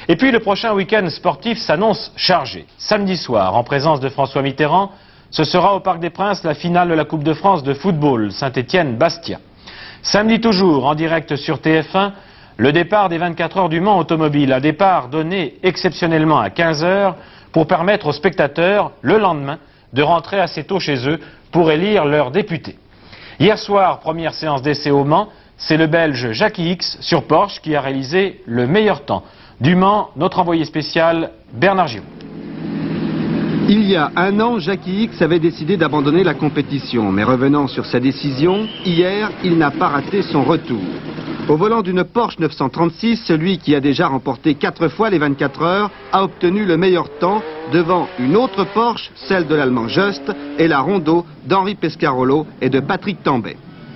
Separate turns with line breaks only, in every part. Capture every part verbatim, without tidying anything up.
Et puis le prochain week-end sportif s'annonce chargé. Samedi soir, en présence de François Mitterrand, ce sera au Parc des Princes la finale de la Coupe de France de football, Saint-Étienne-Bastia. Samedi toujours, en direct sur T F un, le départ des vingt-quatre heures du Mans automobile, un départ donné exceptionnellement à quinze heures pour permettre aux spectateurs, le lendemain, de rentrer assez tôt chez eux pour élire leurs députés. Hier soir, première séance d'essai au Mans, c'est le Belge Jackie X sur Porsche qui a réalisé le meilleur temps. Du Mans, notre envoyé spécial Bernard Giraud.
Il y a un an, Jackie X avait décidé d'abandonner la compétition, mais revenant sur sa décision, hier, il n'a pas raté son retour. Au volant d'une Porsche neuf cent trente-six, celui qui a déjà remporté quatre fois les vingt-quatre heures a obtenu le meilleur temps devant une autre Porsche, celle de l'Allemand Just, et la Rondo d'Henri Pescarolo et de Patrick Tambay.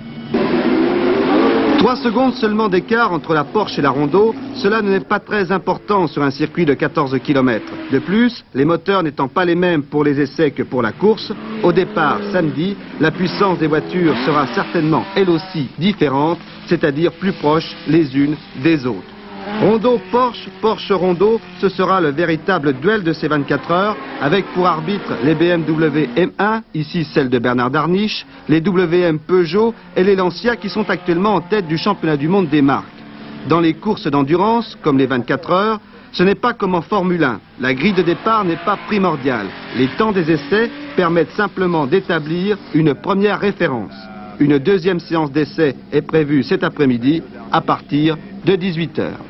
Trois secondes seulement d'écart entre la Porsche et la Rondo, cela n'est pas très important sur un circuit de quatorze kilomètres. De plus, les moteurs n'étant pas les mêmes pour les essais que pour la course, au départ, samedi, la puissance des voitures sera certainement elle aussi différente, c'est-à-dire plus proches les unes des autres. Rondo-Porsche, Porsche-Rondo, ce sera le véritable duel de ces vingt-quatre heures, avec pour arbitre les B M W M un, ici celle de Bernard Darniche, les W M Peugeot et les Lancia qui sont actuellement en tête du championnat du monde des marques. Dans les courses d'endurance, comme les vingt-quatre heures, ce n'est pas comme en Formule un. La grille de départ n'est pas primordiale. Les temps des essais permettent simplement d'établir une première référence. Une deuxième séance d'essai est prévue cet après-midi à partir de dix-huit heures.